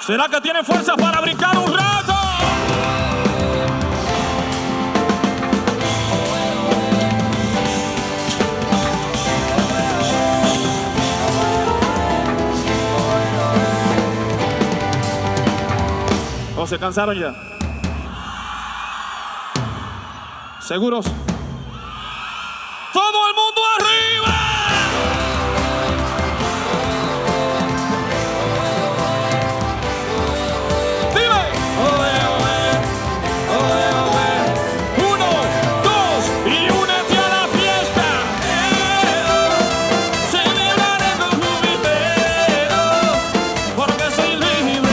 ¿Será que tiene fuerza para brincar un rato? ¿O se cansaron ya? ¿Seguros? ¡Todo el mundo arriba! ¡Dime! ¡Oe, oe! ¡Oe, oe! ¡Uno, dos! ¡Y únete a la fiesta! Celebraré con jubileo, porque soy libre.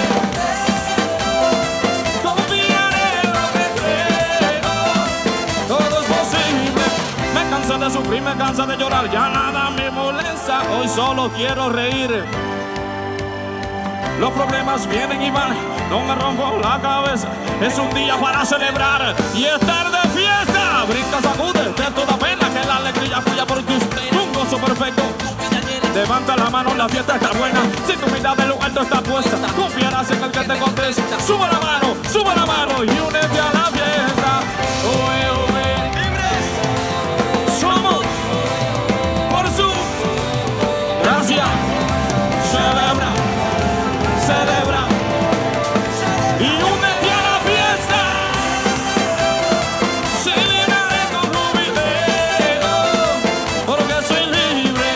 Confiaré en lo que creo, todo es posible. Me canso de sufrir, me canso de llorar, ya nada me molesta, hoy solo quiero reír. Los problemas vienen y van, no me rompo la cabeza, es un día para celebrar y estar de fiesta. Brinca, sacude de toda pena, que la alegría fluya por tus venas. Un gozo perfecto, levanta la mano, la fiesta está buena. Si tu mirada de lo alto está puesta, confiarás en el que te contesta. Sube la mano y únete a la fiesta. Oe, oe. Somos por su gracia. Celebra, celebra y únete a la fiesta. Celebraré con jubileo, porque soy libre.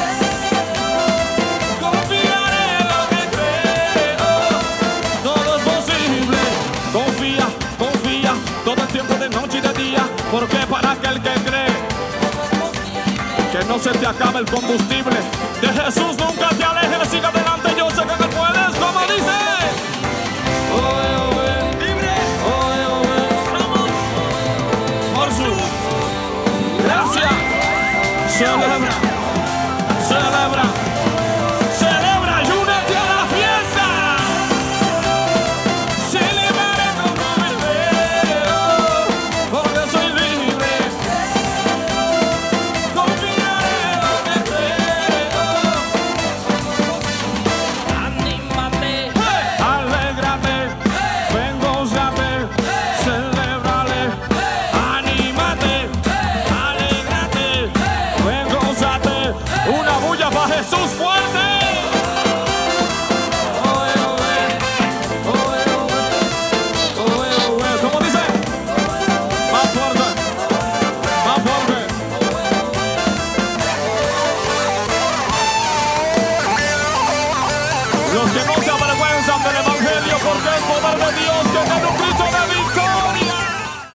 Confiaré en lo que creo, todo es posible. Confía, confía, todo el tiempo de noche y de día, porque para aquel que cree, que no se te acabe el combustible. De Jesús nunca te alejes, sigue adelante, yo sé que te puedes, como dice. Oe, oe, libre, oe, oe, somos por su gracia. Celebra, celebra, celebra y únete a la fiesta. Celebraré con jubileo, porque soy libre. Confiaré en lo que creo. Anímate, alégrate, ven, gózate, celébrale. Anímate, alégrate, ven, gózate. Una bulla para Jesús fuerte. Oe, oe, oe, oe, oe, oe. ¿Cómo dice? Más fuerte, más fuerte. Los que no se avergüenzan del evangelio, porque es poder de Dios.